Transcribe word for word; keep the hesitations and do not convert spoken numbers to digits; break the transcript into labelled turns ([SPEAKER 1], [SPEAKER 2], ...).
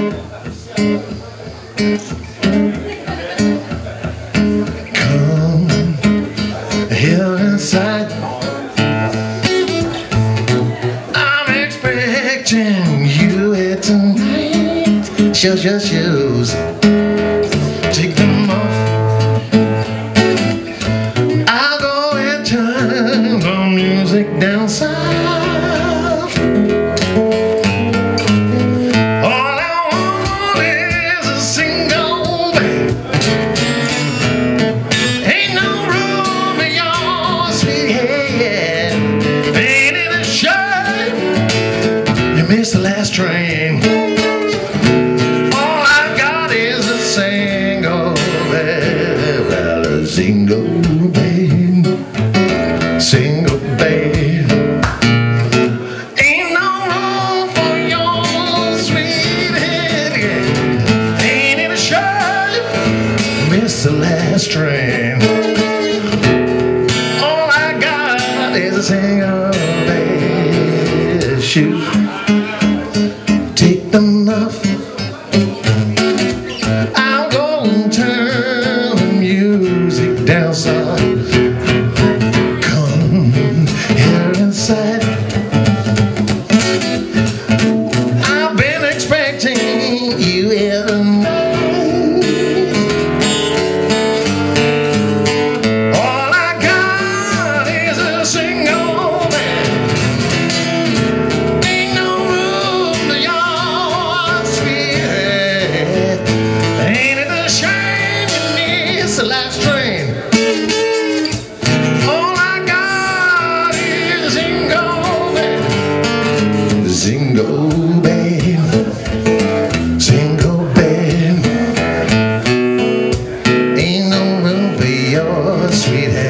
[SPEAKER 1] Come here inside. I'm expecting you here tonight. Shoes, your shoes, take them off. I'll go and turn the music down south. All I want is a single bed. Ain't no room in your sweet head. Ain't it a shame you missed the last train? All I got is a single bed. Well, a single bed, single bed. Ain't no room for your sweet head. Ain't it a shame missed the last train? All I got is a single bed. Shoot, take them off. I'll go and turn the music down soft. Come here inside. I've been expecting you here tonight. All I got is a single bed. Ain't no room to your sweet head. Ain't it a shame you missed the last train? All I got is a single bed. Single bed, single bed. Ain't no room for your sweet head.